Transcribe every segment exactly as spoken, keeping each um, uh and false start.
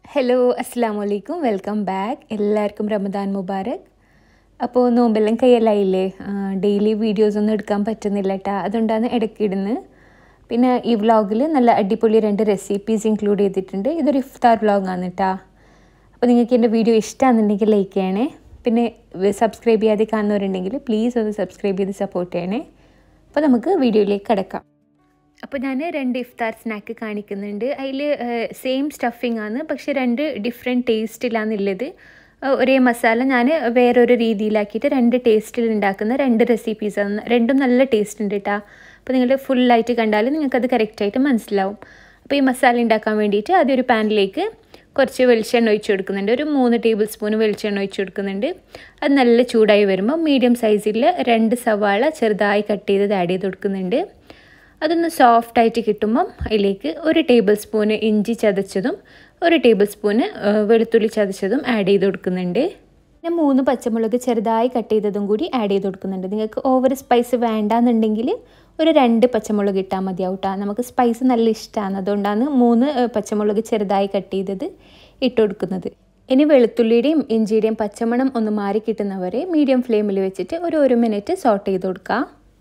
Hello, Assalamu alaikum. Welcome back. എല്ലാവർക്കും റമദാൻ മുബാരക്. അപ്പോൾ നോമ്പെല്ലാം കയ്യലായില്ലേ? Daily videos ഒന്നും എടുക്കാൻ പറ്റുന്നില്ല കേട്ടോ. അതുകൊണ്ടാണ് ഇടയ്ക്ക് ഇടുന്നത്. പിന്നെ ഈ വ്ളോഗിൽ നല്ല അടിപൊളി രണ്ട് റെസിപ്പീസ് ഇൻക്ലൂഡ് ചെയ്തിട്ടുണ്ട്. ഇതൊരു ഇഫ്താർ വ്ളോഗാണ് കേട്ടോ. അപ്പോൾ നിങ്ങൾക്ക് എൻ്റെ വീഡിയോ ഇഷ്ടമാണെന്നുണ്ടെങ്കിൽ ലൈക്ക് ചെയ്യണേ. പിന്നെ സബ്സ്ക്രൈബ് ചെയ്യാതെ കാണുന്നവരുണ്ടെങ്കിൽ പ്ലീസ് ഒന്ന് സബ്സ്ക്രൈബ് ചെയ്ത് സപ്പോർട്ട് ചെയ്യണേ. അപ്പോൾ നമുക്ക് വീഡിയോയിലേക്ക് കിടക്കാം. അപ്പോൾ ഞാൻ രണ്ട് ഇഫ്താർ സ്നാക്ക് കാണിക്കുന്നുണ്ട്. അതിൽ സെയിം സ്റ്റഫിംഗ് ആണ്, പക്ഷേ രണ്ട് ഡിഫറെൻറ്റ് ടേസ്റ്റിലാണുള്ളത്. ഒരേ മസാല ഞാൻ വേറൊരു രീതിയിലാക്കിയിട്ട് രണ്ട് ടേസ്റ്റിൽ ഉണ്ടാക്കുന്ന രണ്ട് റെസിപ്പീസാണ്. രണ്ടും നല്ല ടേസ്റ്റ് ഉണ്ട് കേട്ടോ. അപ്പോൾ നിങ്ങൾ ഫുള്ളായിട്ട് കണ്ടാൽ നിങ്ങൾക്കത് കറക്റ്റായിട്ട് മനസ്സിലാവും. അപ്പോൾ ഈ മസാല ഉണ്ടാക്കാൻ വേണ്ടിയിട്ട് ആദ്യം ഒരു പാനിലേക്ക് കുറച്ച് വെളിച്ചെണ്ണ ഒഴിച്ച് കൊടുക്കുന്നുണ്ട്. ഒരു മൂന്ന് ടേബിൾ സ്പൂൺ വെളിച്ചെണ്ണ ഒഴിച്ച് കൊടുക്കുന്നുണ്ട്. അത് നല്ല ചൂടായി വരുമ്പോൾ മീഡിയം സൈസിൽ രണ്ട് സവാള ചെറുതായി കട്ട് ചെയ്തത് ആഡ് ചെയ്ത് കൊടുക്കുന്നുണ്ട്. അതൊന്ന് സോഫ്റ്റായിട്ട് കിട്ടുമ്പം അതിലേക്ക് ഒരു ടേബിൾ സ്പൂന് ഇഞ്ചി ചതച്ചതും ഒരു ടേബിൾ സ്പൂന് വെളുത്തുള്ളി ചതച്ചതും ആഡ് ചെയ്ത് കൊടുക്കുന്നുണ്ട്. പിന്നെ മൂന്ന് പച്ചമുളക് ചെറുതായി കട്ട് ചെയ്തതും കൂടി ആഡ് ചെയ്ത് കൊടുക്കുന്നുണ്ട്. നിങ്ങൾക്ക് ഓവർ സ്പൈസ് വേണ്ടാന്നുണ്ടെങ്കിൽ ഒരു രണ്ട് പച്ചമുളക് ഇട്ടാൽ മതിയാവും കേട്ടോ. നമുക്ക് സ്പൈസ് നല്ല ഇഷ്ടമാണ്, അതുകൊണ്ടാണ് മൂന്ന് പച്ചമുളക് ചെറുതായി കട്ട് ചെയ്തത് ഇട്ട് കൊടുക്കുന്നത്. ഇനി വെളുത്തുള്ളിയുടെയും ഇഞ്ചിയുടെയും പച്ചമണം ഒന്ന് മാറി കിട്ടുന്നവരെ മീഡിയം ഫ്ലെയിമിൽ വെച്ചിട്ട് ഒരു ഒരു മിനിറ്റ് സോട്ട് ചെയ്ത് കൊടുക്കുക.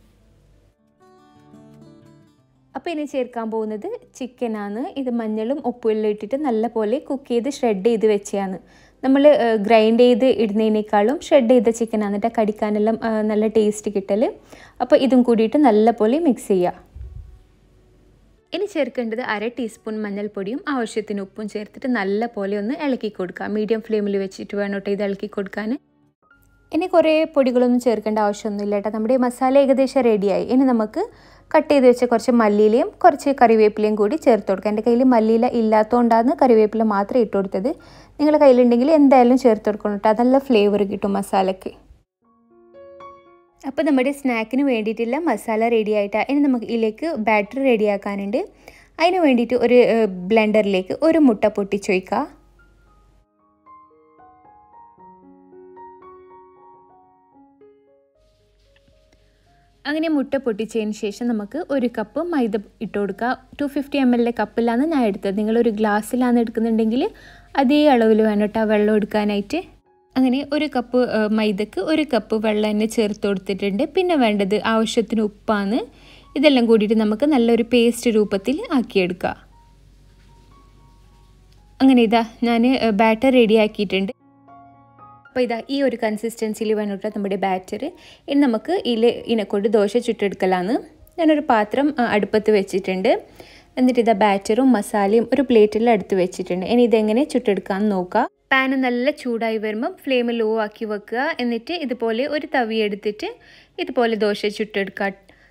അപ്പോൾ ഇനി ചേർക്കാൻ പോകുന്നത് ചിക്കനാണ്. ഇത് മഞ്ഞളും ഉപ്പുമെല്ലാം ഇട്ടിട്ട് നല്ലപോലെ കുക്ക് ചെയ്ത് ഷ്രെഡ് ചെയ്ത് വെച്ചതാണ്. നമ്മൾ ഗ്രൈൻഡ് ചെയ്ത് ഇടുന്നതിനേക്കാളും ഷ്രെഡ് ചെയ്ത ചിക്കനാണ് കേട്ടോ കടിക്കാനെല്ലാം നല്ല ടേസ്റ്റ് കിട്ടൽ. അപ്പോൾ ഇതും കൂടിയിട്ട് നല്ലപോലെ മിക്സ് ചെയ്യുക. ഇനി ചേർക്കേണ്ടത് അര ടീസ്പൂൺ മഞ്ഞൾപ്പൊടിയും ആവശ്യത്തിന് ഉപ്പും ചേർത്തിട്ട് നല്ലപോലെ ഒന്ന് ഇളക്കി കൊടുക്കുക. മീഡിയം ഫ്ലെയിമിൽ വെച്ചിട്ട് വേണം കേട്ടോ ഇത് ഇളക്കി കൊടുക്കാൻ. ഇനി കുറേ പൊടികളൊന്നും ചേർക്കേണ്ട ആവശ്യമൊന്നുമില്ല കേട്ടോ. നമ്മുടെ മസാല ഏകദേശം റെഡിയായി. ഇനി നമുക്ക് കട്ട് ചെയ്ത് വെച്ച കുറച്ച് മല്ലിയിലയും കുറച്ച് കറിവേപ്പിലയും കൂടി ചേർത്ത് കൊടുക്കുക. എൻ്റെ കയ്യിൽ മല്ലിയില ഇല്ലാത്തതുകൊണ്ടാണ് കറിവേപ്പില മാത്രം ഇട്ട് കൊടുത്തത്. നിങ്ങളുടെ കയ്യിലുണ്ടെങ്കിൽ എന്തായാലും ചേർത്ത് കൊടുക്കണം കേട്ടോ. നല്ല ഫ്ലേവർ കിട്ടും മസാലയ്ക്ക്. അപ്പോൾ നമ്മുടെ സ്നാക്കിന് വേണ്ടിയിട്ടുള്ള മസാല റെഡി ആയിട്ടാണ്. ഇനി നമുക്ക് ഇതിലേക്ക് ബാറ്റർ റെഡിയാക്കാനുണ്ട്. അതിന് വേണ്ടിയിട്ട് ഒരു ബ്ലെൻഡറിലേക്ക് ഒരു മുട്ട പൊട്ടിച്ചൊഴിക്കുക. അങ്ങനെ മുട്ട പൊട്ടിച്ചതിന് ശേഷം നമുക്ക് ഒരു കപ്പ് മൈദ ഇട്ട് കൊടുക്കുക. ടു ഫിഫ്റ്റി എം എല്ലിൻ്റെ കപ്പിലാണ് ഞാൻ എടുത്തത്. നിങ്ങളൊരു ഗ്ലാസ്സിലാണ് എടുക്കുന്നുണ്ടെങ്കിൽ അതേ അളവിൽ വേണം കേട്ടോ വെള്ളം എടുക്കാനായിട്ട്. അങ്ങനെ ഒരു കപ്പ് മൈദക്ക് ഒരു കപ്പ് വെള്ളം തന്നെ ചേർത്ത് കൊടുത്തിട്ടുണ്ട്. പിന്നെ വേണ്ടത് ആവശ്യത്തിന് ഉപ്പാണ്. ഇതെല്ലാം കൂടിയിട്ട് നമുക്ക് നല്ലൊരു പേസ്റ്റ് രൂപത്തിൽ ആക്കിയെടുക്കുക. അങ്ങനെ ഇതാ ഞാൻ ബാറ്റർ റെഡിയാക്കിയിട്ടുണ്ട്. അപ്പോൾ ഇതാ ഈ ഒരു കൺസിസ്റ്റൻസിയിൽ വേണ്ടിയിട്ട് നമ്മുടെ ബാറ്റർ. ഇനി നമുക്ക് ഇതിൽ ഇതിനെക്കൊണ്ട് ദോശ ചുട്ടെടുക്കലാണ്. ഞാനൊരു പാത്രം അടുപ്പത്ത് വെച്ചിട്ടുണ്ട്. എന്നിട്ട് ഇതാ ബാറ്ററും മസാലയും ഒരു പ്ലേറ്റിൽ അടുത്ത് വെച്ചിട്ടുണ്ട്. ഇനി ഇതെങ്ങനെ ചുട്ടെടുക്കാമെന്ന് നോക്കുക. പാന് നല്ല ചൂടായി വരുമ്പം ഫ്ലെയിം ലോ ആക്കി വെക്കുക. എന്നിട്ട് ഇതുപോലെ ഒരു തവി എടുത്തിട്ട് ഇതുപോലെ ദോശ ചുട്ടെടുക്കുക.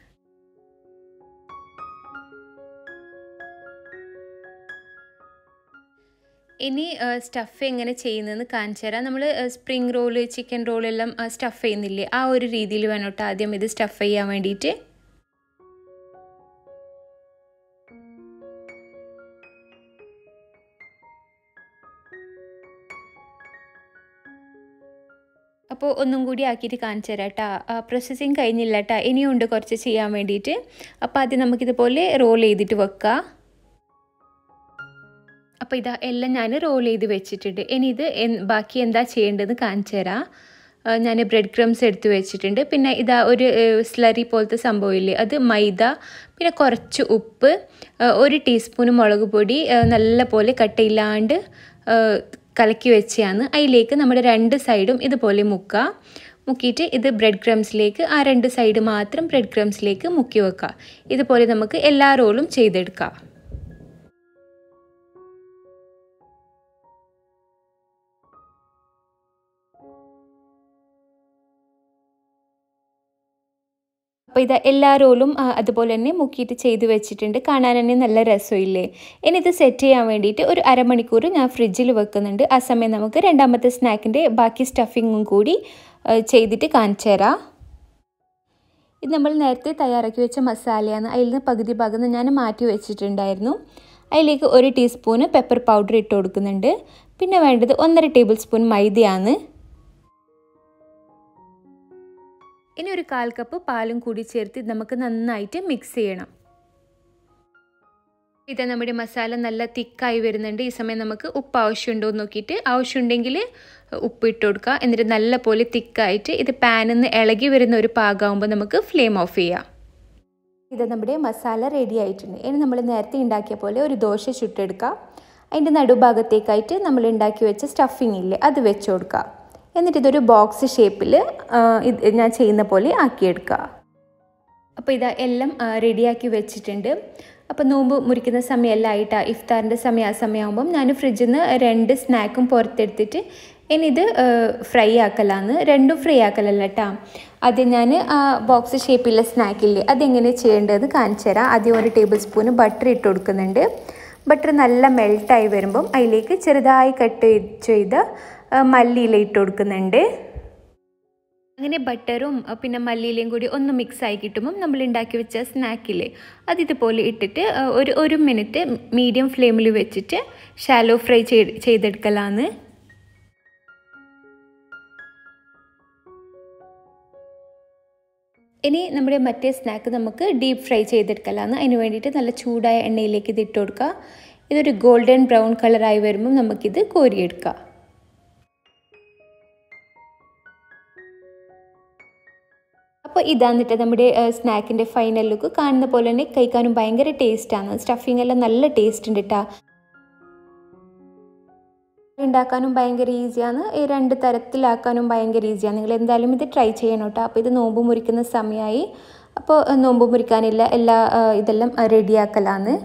ഇനി സ്റ്റഫ് എങ്ങനെ ചെയ്യുന്നതെന്ന് കാണിച്ചു തരാം. നമ്മൾ സ്പ്രിങ് റോള് ചിക്കൻ റോളെല്ലാം സ്റ്റഫ് ചെയ്യുന്നില്ലേ, ആ ഒരു രീതിയിൽ വേണം കേട്ടോ ആദ്യം ഇത് സ്റ്റഫ് ചെയ്യാൻ വേണ്ടിയിട്ട്. അപ്പോൾ ഒന്നും കൂടി ആക്കിയിട്ട് കാണിച്ചു തരാം കേട്ടോ. പ്രോസസ്സിങ് കഴിഞ്ഞില്ല കേട്ടോ, ഇനിയും ഉണ്ട് കുറച്ച് ചെയ്യാൻ വേണ്ടിയിട്ട്. അപ്പോൾ ആദ്യം നമുക്കിതുപോലെ റോൾ ചെയ്തിട്ട് വെക്കാം. അപ്പോൾ ഇതാ എല്ലാം ഞാൻ റോൾ ചെയ്ത് വെച്ചിട്ടുണ്ട്. ഇനി ഇത് ബാക്കി എന്താ ചെയ്യേണ്ടതെന്ന് കാണിച്ചു തരാം. ഞാൻ ബ്രെഡ് ക്രംസ് എടുത്ത് വെച്ചിട്ടുണ്ട്. പിന്നെ ഇതാ ഒരു സ്ലറി പോലത്തെ സംഭവമില്ലേ, അത് മൈദ, പിന്നെ കുറച്ച് ഉപ്പ്, ഒരു ടീസ്പൂൺ മുളക് പൊടി നല്ല പോലെ കട്ടയില്ലാണ്ട് കലക്കി വെച്ചാണ്. അതിലേക്ക് നമ്മുടെ രണ്ട് സൈഡും ഇതുപോലെ മുക്കുക. മുക്കിയിട്ട് ഇത് ബ്രെഡ് ക്രംസിലേക്ക് ആ രണ്ട് സൈഡ് മാത്രം ബ്രെഡ് ക്രംസിലേക്ക് മുക്കി വെക്കുക. ഇതുപോലെ നമുക്ക് എല്ലാ റോളും ചെയ്തെടുക്കാം. അപ്പോൾ ഇത് എല്ലാ റോളും അതുപോലെ തന്നെ മുക്കിയിട്ട് ചെയ്ത് വെച്ചിട്ടുണ്ട്. കാണാൻ തന്നെ നല്ല രസമില്ലേ. ഇനി ഇത് സെറ്റ് ചെയ്യാൻ വേണ്ടിയിട്ട് ഒരു അരമണിക്കൂർ ഞാൻ ഫ്രിഡ്ജിൽ വെക്കുന്നുണ്ട്. ആ സമയം നമുക്ക് രണ്ടാമത്തെ സ്നാക്കിൻ്റെ ബാക്കി സ്റ്റഫിങ്ങും കൂടി ചെയ്തിട്ട് കാണിച്ചു തരാം. ഇത് നമ്മൾ നേരത്തെ തയ്യാറാക്കി വെച്ച മസാലയാണ്. അതിൽ നിന്ന് പകുതി ഭാഗം ഞാൻ മാറ്റി വെച്ചിട്ടുണ്ടായിരുന്നു. അതിലേക്ക് ഒരു ടീസ്പൂണ് പെപ്പർ പൗഡർ ഇട്ട് കൊടുക്കുന്നുണ്ട്. പിന്നെ വേണ്ടത് ഒന്നര ടേബിൾ സ്പൂൺ മൈദയാണ്. ഇനി ഒരു കാൽ കപ്പ് പാലും കൂടി ചേർത്ത് നമുക്ക് നന്നായിട്ട് മിക്സ് ചെയ്യണം. ഇത് നമ്മുടെ മസാല നല്ല തിക്കായി വരുന്നുണ്ട്. ഈ സമയം നമുക്ക് ഉപ്പ് ആവശ്യമുണ്ടോ എന്ന് നോക്കിയിട്ട് ആവശ്യമുണ്ടെങ്കിൽ ഉപ്പ് ഇട്ട് കൊടുക്കുക. എന്നിട്ട് നല്ല പോലെ തിക്കായിട്ട് ഇത് പാനിൽ നിന്ന് ഇളകി വരുന്ന ഒരു പാകമാകുമ്പോൾ നമുക്ക് ഫ്ലെയിം ഓഫ് ചെയ്യാം. ഇത് നമ്മുടെ മസാല റെഡി ആയിട്ടുണ്ട്. ഇനി നമ്മൾ നേരത്തെ ഉണ്ടാക്കിയ പോലെ ഒരു ദോശ ചുട്ടെടുക്കുക. അതിൻ്റെ നടുഭാഗത്തേക്കായിട്ട് നമ്മൾ ഉണ്ടാക്കി വെച്ച സ്റ്റഫിങ് ഇല്ലേ അത് വെച്ച് കൊടുക്കുക. എന്നിട്ട് ഇതൊരു ബോക്സ് ഷേപ്പിൽ ഇത് ഞാൻ ചെയ്യുന്ന പോലെ ആക്കിയെടുക്കുക. അപ്പോൾ ഇതാ എല്ലാം റെഡിയാക്കി വെച്ചിട്ടുണ്ട്. അപ്പോൾ നോമ്പ് മുറിക്കുന്ന സമയമെല്ലാം ആയിട്ടാ ഇഫ്താറിൻ്റെ സമയം ആ സമയമാകുമ്പം ഞാൻ ഫ്രിഡ്ജിൽ നിന്ന് രണ്ട് സ്നാക്കും പുറത്തെടുത്തിട്ട് ഇനി ഇത് ഫ്രൈ ആക്കലാന്ന്. രണ്ടും ഫ്രൈ ആക്കലല്ല കേട്ടോ. ആദ്യം ഞാൻ ആ ബോക്സ് ഷേപ്പിലുള്ള സ്നാക്കില്ലേ അതെങ്ങനെ ചെയ്യേണ്ടതെന്ന് കാണിച്ചു തരാം. ആദ്യം ഒരു ടേബിൾ സ്പൂണ് ബട്ടർ ഇട്ട് കൊടുക്കുന്നുണ്ട്. ബട്ടർ നല്ല മെൽട്ടായി വരുമ്പം അതിലേക്ക് ചെറുതായി കട്ട് ചെയ്ത് മല്ലിയില ഇട്ട് കൊടുക്കുന്നുണ്ട്. അങ്ങനെ ബട്ടറും പിന്നെ മല്ലിയിലയും കൂടി ഒന്ന് മിക്സായി കിട്ടുമ്പം നമ്മൾ ഉണ്ടാക്കി വെച്ച സ്നാക്കില്ലേ അത് ഇതുപോലെ ഇട്ടിട്ട് ഒരു ഒരു മിനിറ്റ് മീഡിയം ഫ്ലെയിമിൽ വെച്ചിട്ട് ഷാലോ ഫ്രൈ ചെയ്ത് ചെയ്തെടുക്കലാന്ന്. ഇനി നമ്മുടെ മറ്റേ സ്നാക്ക് നമുക്ക് ഡീപ്പ് ഫ്രൈ ചെയ്തെടുക്കലാന്ന്. അതിന് വേണ്ടിയിട്ട് നല്ല ചൂടായ എണ്ണയിലേക്ക് ഇത് ഇട്ട് കൊടുക്കുക. ഇതൊരു ഗോൾഡൻ ബ്രൗൺ കളറായി വരുമ്പം നമുക്കിത് കോരിയെടുക്കാം. അപ്പോൾ ഇതാന്നിട്ട് നമ്മുടെ സ്നാക്കിൻ്റെ ഫൈനൽ ലുക്ക്. കാണുന്ന പോലെ തന്നെ കഴിക്കാനും ഭയങ്കര ടേസ്റ്റാണ്. സ്റ്റഫിങ് എല്ലാം നല്ല ടേസ്റ്റ് ഉണ്ട് കേട്ടോ. ഉണ്ടാക്കാനും ഭയങ്കര ഈസിയാണ്. ഈ രണ്ട് തരത്തിലാക്കാനും ഭയങ്കര ഈസിയാണ്. നിങ്ങൾ എന്തായാലും ഇത് ട്രൈ ചെയ്യണം കേട്ടോ. അപ്പോൾ ഇത് നോമ്പ് മുറിക്കുന്ന സമയമായി. അപ്പോൾ നോമ്പ് മുറിക്കാനില്ല എല്ലാ ഇതെല്ലാം റെഡിയാക്കലാന്ന്.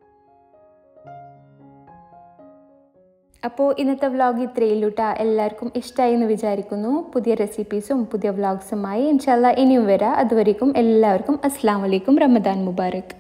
അപ്പോൾ ഇന്നത്തെ വ്ളോഗ് ഇത്രയേ ഉള്ളൂ കേട്ടോ. എല്ലാവർക്കും ഇഷ്ടമായി എന്ന് വിചാരിക്കുന്നു. പുതിയ റെസിപ്പീസും പുതിയ വ്ളോഗ്സുമായി ഇൻഷാല്ലാ ഇനിയും വരാം. അതുവരേക്കും എല്ലാവർക്കും അസ്സലാമു അലൈക്കും. റമദാൻ മുബാറക്.